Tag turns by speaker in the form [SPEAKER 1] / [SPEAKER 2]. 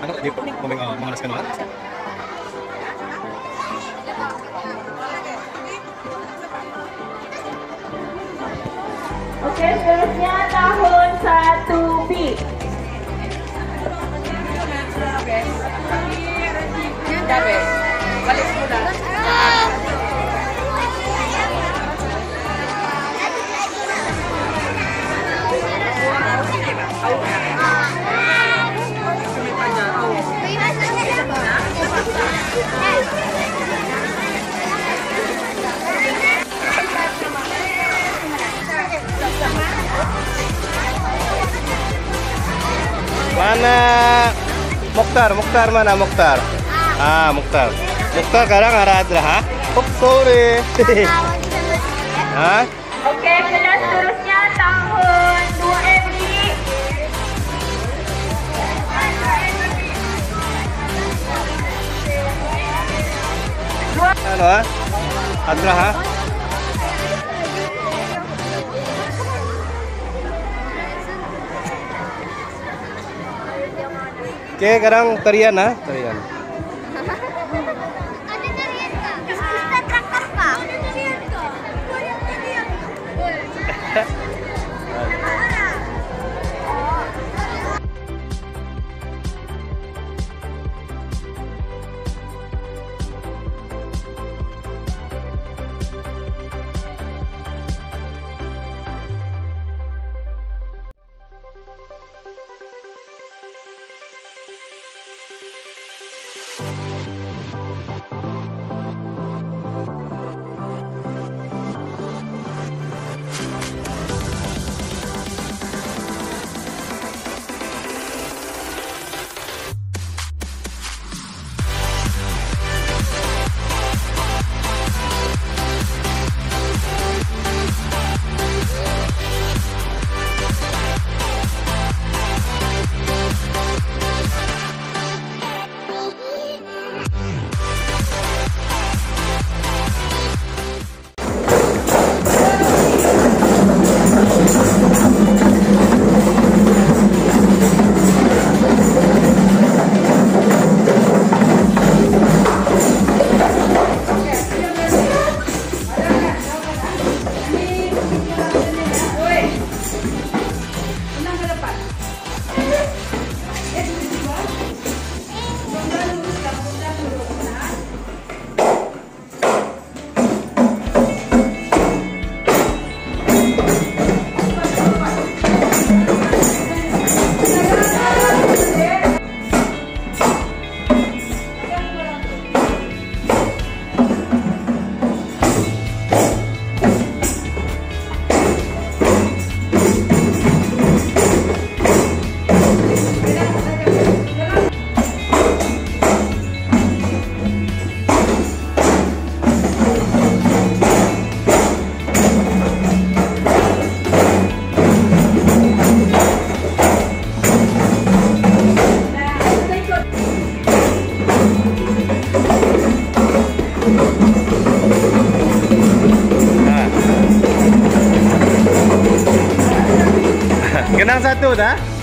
[SPEAKER 1] Ano, di ko mamalas ka naman.
[SPEAKER 2] Oke, seterusnya tahun 1B. Balik sudah.
[SPEAKER 1] Mana Mukhtar mana Mukhtar? Ah, Mukhtar sekarang arah ha? Oh, sorry. Hah?
[SPEAKER 2] Oke, kelas seterusnya tahun 2MB.
[SPEAKER 1] Ano ha? Adra ha? Oke, sekarang tarian ha? Tarian.
[SPEAKER 3] Ada tarian kah? Kita traktor kah? Ada tarian kah? Tarian.
[SPEAKER 1] Genang satu dah.